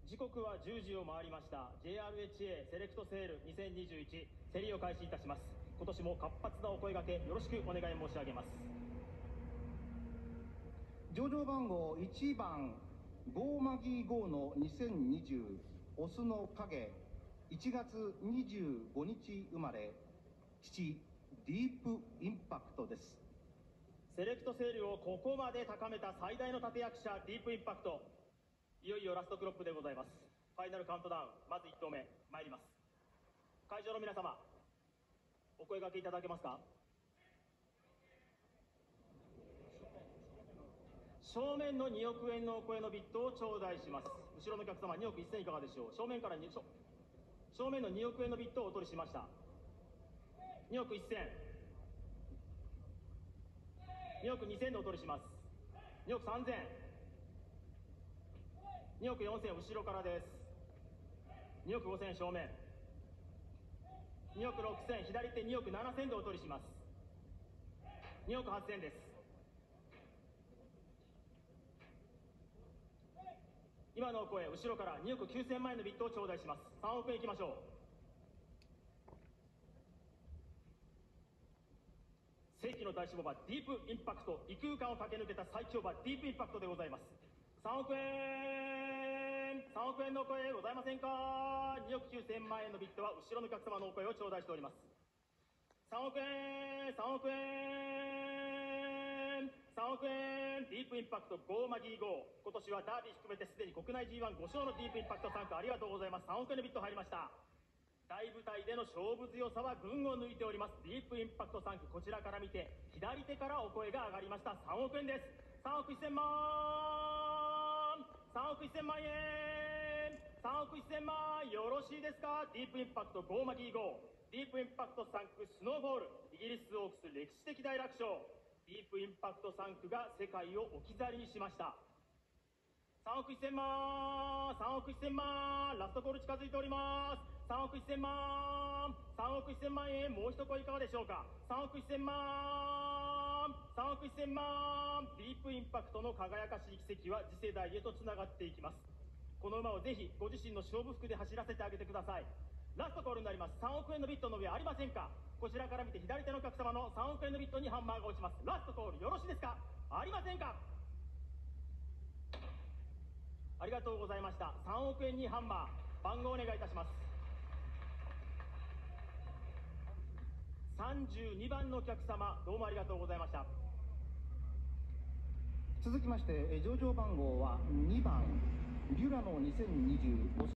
時刻は10時を回りました。 JRHA セレクトセール2021競りを開始いたします。今年も活発なお声掛けよろしくお願い申し上げます。 上場番号1番ゴーマギーゴーの2020オスの影、1月25日生まれ、父ディープインパクトです。 セレクトセールをここまで高めた最大の立役者ディープインパクト、いよいよラストクロップでございます。ファイナルカウントダウン、まず1投目参ります。会場の皆様、お声掛けいただけますか。正面の2億円のお声のビットを頂戴します。後ろのお客様、2億1000いかがでしょう。正面の2億円のビットをお取りしました。2億1000、2億2000でお取りします。2億3000、2億4000後ろからです。2億5000正面、2億6000左手、2億7000でお取りします。2億8000です。今のお声、後ろから2億9000万円のビットを頂戴します。3億円いきましょう。世紀の大志望馬ディープインパクト、異空間を駆け抜けた最強馬ディープインパクトでございます。3億円、3億円のお声ございませんか。2億9000万円のビットは後ろのお客様のお声を頂戴しております。3億円、3億円、3億円、ディープインパクトゴーマギーゴー。今年はダービー含めてすでに国内 G15 勝のディープインパクト3区ありがとうございます。3億円のビット入りました。大舞台での勝負強さは群を抜いております。ディープインパクト3区、こちらから見て左手からお声が上がりました。3億円です。3億1000万、3億1000万円、3億1000万、よろしいですか。ディープインパクトゴーマギーゴー、ディープインパクト3区スノーボール、イギリスオークス歴史的大楽勝。ディープインパクト3区が世界を置き去りにしました。3億1000万、3億1000万、ラストコール近づいております。3億1000万、3億1000万円、もう一声いかがでしょうか。3億1000万、3億1000万、ディープインパクトの輝かしい奇跡は次世代へとつながっていきます。この馬をぜひご自身の勝負服で走らせてあげてください。ラストコールになります。3億円のビットの上ありませんか。こちらから見て左手のお客様の3億円のビットにハンマーが落ちます。ラストコールよろしいですか。ありませんか。ありがとうございました。3億円にハンマー、番号お願いいたします。32番のお客様、どうもありがとうございました。 続きまして上場番号は2番ビュラの2020